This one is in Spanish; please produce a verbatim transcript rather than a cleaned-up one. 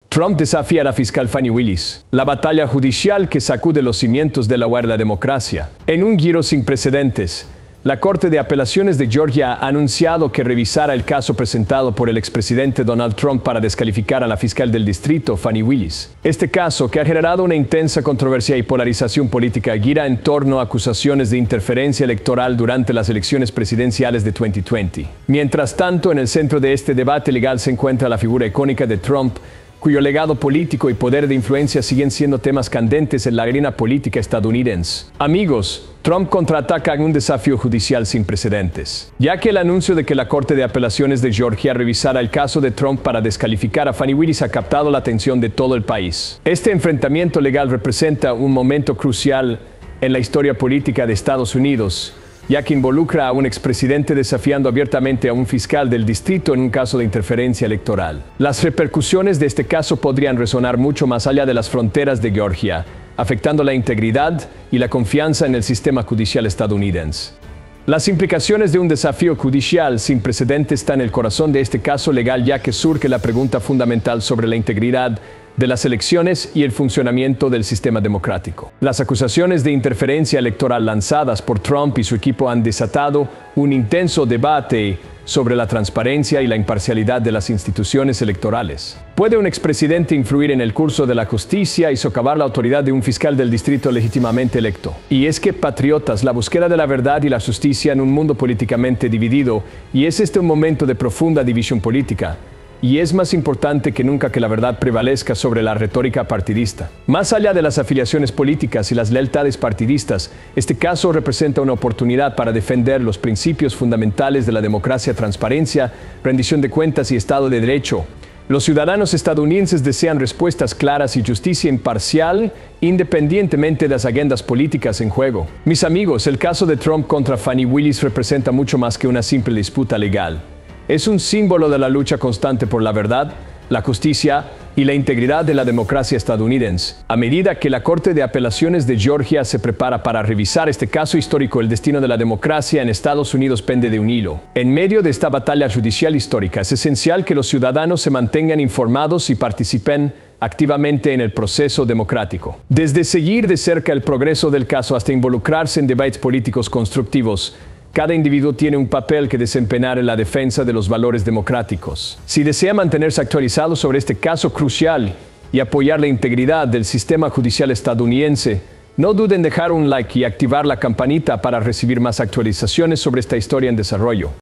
Trump desafía a la fiscal Fani Willis. La batalla judicial que sacude los cimientos de la guardia democracia. En un giro sin precedentes, la Corte de Apelaciones de Georgia ha anunciado que revisará el caso presentado por el expresidente Donald Trump para descalificar a la fiscal del distrito, Fani Willis. Este caso, que ha generado una intensa controversia y polarización política, gira en torno a acusaciones de interferencia electoral durante las elecciones presidenciales de dos mil veinte. Mientras tanto, en el centro de este debate legal se encuentra la figura icónica de Trump, cuyo legado político y poder de influencia siguen siendo temas candentes en la arena política estadounidense. Amigos, Trump contraataca en un desafío judicial sin precedentes, ya que el anuncio de que la Corte de Apelaciones de Georgia revisara el caso de Trump para descalificar a Fani Willis ha captado la atención de todo el país. Este enfrentamiento legal representa un momento crucial en la historia política de Estados Unidos, ya que involucra a un expresidente desafiando abiertamente a un fiscal del distrito en un caso de interferencia electoral. Las repercusiones de este caso podrían resonar mucho más allá de las fronteras de Georgia, afectando la integridad y la confianza en el sistema judicial estadounidense. Las implicaciones de un desafío judicial sin precedentes están en el corazón de este caso legal, ya que surge la pregunta fundamental sobre la integridad de las elecciones y el funcionamiento del sistema democrático. Las acusaciones de interferencia electoral lanzadas por Trump y su equipo han desatado un intenso debate sobre la transparencia y la imparcialidad de las instituciones electorales. ¿Puede un expresidente influir en el curso de la justicia y socavar la autoridad de un fiscal del distrito legítimamente electo? Y es que, patriotas, la búsqueda de la verdad y la justicia en un mundo políticamente dividido, y es este un momento de profunda división política, y es más importante que nunca que la verdad prevalezca sobre la retórica partidista. Más allá de las afiliaciones políticas y las lealtades partidistas, este caso representa una oportunidad para defender los principios fundamentales de la democracia, transparencia, rendición de cuentas y Estado de Derecho. Los ciudadanos estadounidenses desean respuestas claras y justicia imparcial, independientemente de las agendas políticas en juego. Mis amigos, el caso de Trump contra Fani Willis representa mucho más que una simple disputa legal. Es un símbolo de la lucha constante por la verdad, la justicia y la integridad de la democracia estadounidense. A medida que la Corte de Apelaciones de Georgia se prepara para revisar este caso histórico, el destino de la democracia en Estados Unidos pende de un hilo. En medio de esta batalla judicial histórica, es esencial que los ciudadanos se mantengan informados y participen activamente en el proceso democrático. Desde seguir de cerca el progreso del caso hasta involucrarse en debates políticos constructivos, cada individuo tiene un papel que desempeñar en la defensa de los valores democráticos. Si desea mantenerse actualizado sobre este caso crucial y apoyar la integridad del sistema judicial estadounidense, no duden en dejar un like y activar la campanita para recibir más actualizaciones sobre esta historia en desarrollo.